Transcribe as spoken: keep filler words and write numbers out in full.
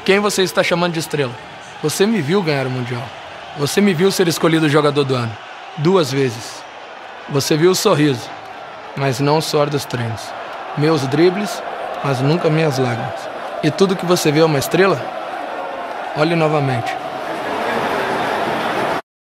Quem você está chamando de estrela? Você me viu ganhar o Mundial. Você me viu ser escolhido jogador do ano. Duas vezes. Você viu o sorriso, mas não o suor dos treinos. Meus dribles, mas nunca minhas lágrimas. E tudo que você vê é uma estrela? Olhe novamente.